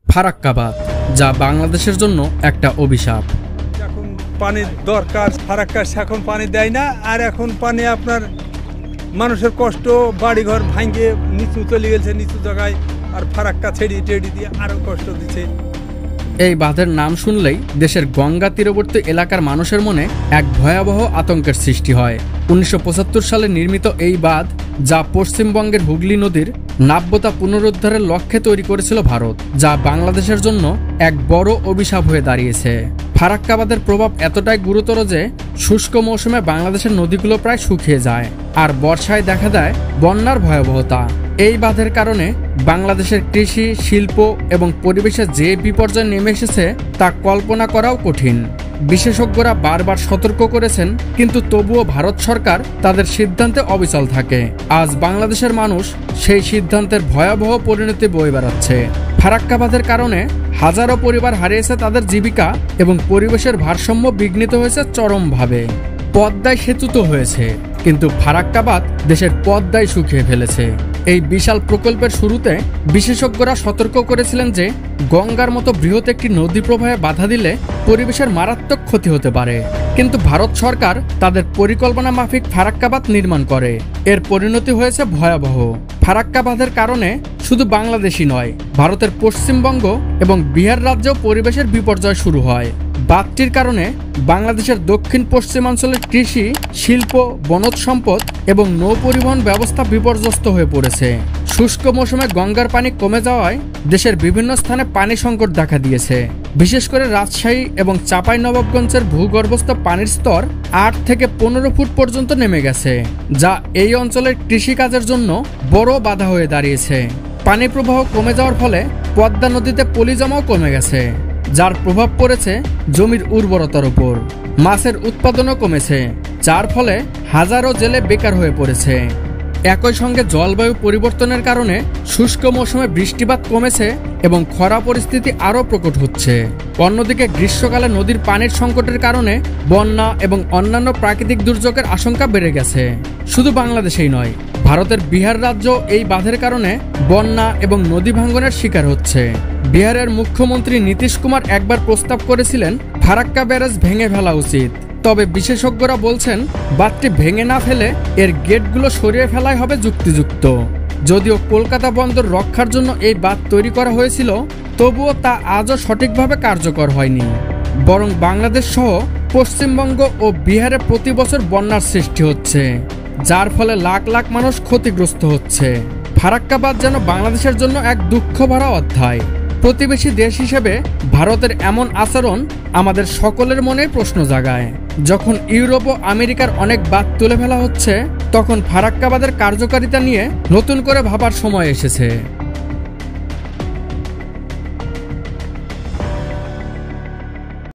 ফারাক্কাবাদ, যা বাংলাদেশের জন্য একটা অভিশাপ। এখন পানির দরকার, ফারাক্কা এখন পানি দেয় না, আর এখন পানি আপনার মানুষের কষ্ট, বাড়িঘর ভাঙে নিচু চলে গেছে নিচু জায়গায়, আর ফারাক্কা ছেড়ি টেড়ি দিয়ে আরো কষ্ট দিচ্ছে। এই বাঁধের নাম শুনলেই দেশের গঙ্গা তীরবর্তী এলাকার মানুষের মনে এক ভয়াবহ আতঙ্কের সৃষ্টি হয়। 1975 সালে নির্মিত এই বাঁধ, যা পশ্চিমবঙ্গের হুগলি নদীর নাব্যতা পুনরুদ্ধারের লক্ষ্যে তৈরি করেছিল ভারত, যা বাংলাদেশের জন্য এক বড় অভিশাপ হয়ে দাঁড়িয়েছে। ফারাক্কা বাঁধের প্রভাব এতটাই গুরুতর যে শুষ্ক মৌসুমে বাংলাদেশের নদীগুলো প্রায় শুকিয়ে যায়, আর বর্ষায় দেখা দেয় বন্যার ভয়াবহতা। এই বাঁধের কারণে বাংলাদেশের কৃষি, শিল্প এবং পরিবেশে যে বিপর্যয় নেমে এসেছে তা কল্পনা করাও কঠিন। বিশেষজ্ঞরা বারবার সতর্ক করেছেন, কিন্তু তবুও ভারত সরকার তাদের সিদ্ধান্তে অবিচল থাকে। আজ বাংলাদেশের মানুষ সেই সিদ্ধান্তের ভয়াবহ পরিণতি বয়ে বেড়াচ্ছে। ফারাক্কা বাঁধের কারণে হাজারো পরিবার হারিয়েছে তাদের জীবিকা এবং পরিবেশের ভারসাম্য বিঘ্নিত হয়েছে চরমভাবে। পদ্মায় সেতু তো হয়েছে, কিন্তু ফারাক্কা বাঁধ দেশের পদ্মায় শুকিয়ে ফেলেছে। এই বিশাল প্রকল্পের শুরুতে বিশেষজ্ঞরা সতর্ক করেছিলেন যে গঙ্গার মতো বৃহৎ একটি নদী প্রবাহে বাধা দিলে পরিবেশের মারাত্মক ক্ষতি হতে পারে। কিন্তু ভারত সরকার তাদের পরিকল্পনা মাফিক ফারাক্কা বাঁধ নির্মাণ করে। এর পরিণতি হয়েছে ভয়াবহ। ফারাক্কা বাঁধের কারণে শুধু বাংলাদেশই নয়, ভারতের পশ্চিমবঙ্গ এবং বিহার রাজ্যেও পরিবেশের বিপর্যয় শুরু হয়। বাঁধটির কারণে বাংলাদেশের দক্ষিণ পশ্চিমাঞ্চলের কৃষি, শিল্প, বনজ সম্পদ এবং নৌ পরিবহন ব্যবস্থা বিপর্যস্ত হয়ে পড়েছে। শুষ্ক মৌসুমে গঙ্গার পানি কমে যাওয়ায় দেশের বিভিন্ন স্থানে পানি সংকট দেখা দিয়েছে। বিশেষ করে রাজশাহী এবং চাঁপাইনবাবগঞ্জের ভূগর্ভস্থ পানির স্তর 8 থেকে 15 ফুট পর্যন্ত নেমে গেছে, যা এই অঞ্চলের কৃষিকাজের জন্য বড় বাধা হয়ে দাঁড়িয়েছে। পানি প্রবাহ কমে যাওয়ার ফলে পদ্মা নদীতে পলি জমাও কমে গেছে, যার প্রভাব পড়েছে জমির উর্বরতার উপর। মাছের উৎপাদনও কমেছে, যার ফলে হাজারো জেলে বেকার হয়ে পড়েছে। একই সঙ্গে জলবায়ু পরিবর্তনের কারণে শুষ্ক মৌসুমে বৃষ্টিপাত কমেছে এবং খরা পরিস্থিতি আরও প্রকট হচ্ছে। অন্যদিকে গ্রীষ্মকালে নদীর পানির সংকটের কারণে বন্যা এবং অন্যান্য প্রাকৃতিক দুর্যোগের আশঙ্কা বেড়ে গেছে। শুধু বাংলাদেশেই নয়, ভারতের বিহার রাজ্য এই বাঁধের কারণে বন্যা এবং নদী ভাঙ্গনের শিকার হচ্ছে। বিহারের মুখ্যমন্ত্রী নীতিশ কুমার একবার প্রস্তাব করেছিলেন ফারাক্কা ব্যারেজ ভেঙে ফেলা উচিত। তবে বিশেষজ্ঞরা বলছেন বাঁধটি ভেঙে না ফেলে এর গেটগুলো সরিয়ে ফেলাই হবে যুক্তিযুক্ত। যদিও কলকাতা বন্দর রক্ষার জন্য এই বাঁধ তৈরি করা হয়েছিল, তবুও তা আজও সঠিকভাবে কার্যকর হয়নি। বরং বাংলাদেশ সহ পশ্চিমবঙ্গ ও বিহারে প্রতি বছর বন্যার সৃষ্টি হচ্ছে, যার ফলে লাখ লাখ মানুষ ক্ষতিগ্রস্ত হচ্ছে। ফারাক্কা বাঁধ যেন বাংলাদেশের জন্য এক দুঃখ ভরা অধ্যায়। প্রতিবেশী দেশ হিসেবে ভারতের এমন আচরণ আমাদের সকলের মনে প্রশ্ন জাগায়। যখন ইউরোপ ও আমেরিকার অনেক বাঁধ তুলে ফেলা হচ্ছে, তখন ফারাক্কা বাঁধের কার্যকারিতা নিয়ে নতুন করে ভাবার সময় এসেছে।